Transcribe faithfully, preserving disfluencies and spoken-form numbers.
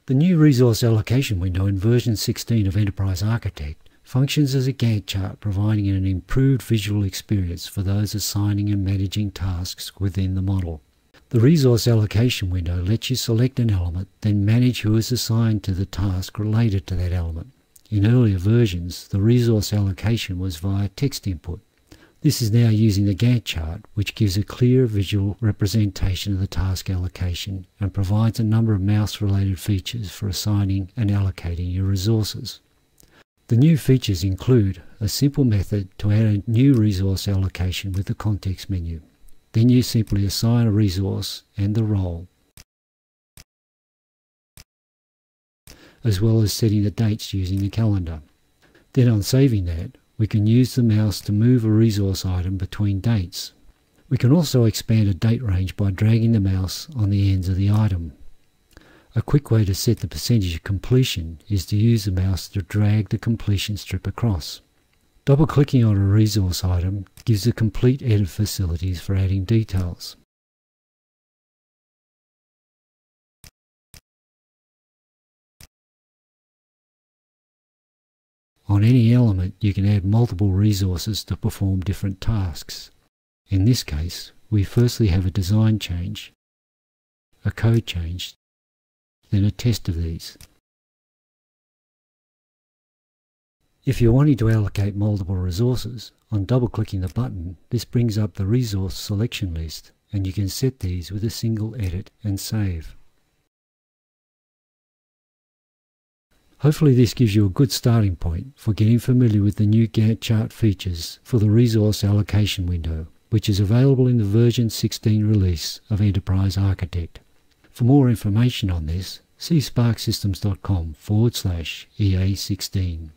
The new Resource Allocation window in version sixteen of Enterprise Architect functions as a Gantt chart, providing an improved visual experience for those assigning and managing tasks within the model. The Resource Allocation window lets you select an element, then manage who is assigned to the task related to that element. In earlier versions, the Resource Allocation was via text input. This is now using the Gantt chart, which gives a clear visual representation of the task allocation and provides a number of mouse-related features for assigning and allocating your resources. The new features include a simple method to add a new resource allocation with the context menu. Then you simply assign a resource and the role, as well as setting the dates using the calendar. Then on saving that, we can use the mouse to move a resource item between dates. We can also expand a date range by dragging the mouse on the ends of the item. A quick way to set the percentage of completion is to use the mouse to drag the completion strip across. Double-clicking on a resource item gives the complete edit facilities for adding details. On any element, you can add multiple resources to perform different tasks. In this case, we firstly have a design change, a code change, then a test of these. If you're wanting to allocate multiple resources, on double-clicking the button, this brings up the resource selection list, and you can set these with a single edit and save. Hopefully this gives you a good starting point for getting familiar with the new Gantt chart features for the Resource Allocation window, which is available in the version sixteen release of Enterprise Architect. For more information on this, see sparx systems dot com forward slash E A sixteen.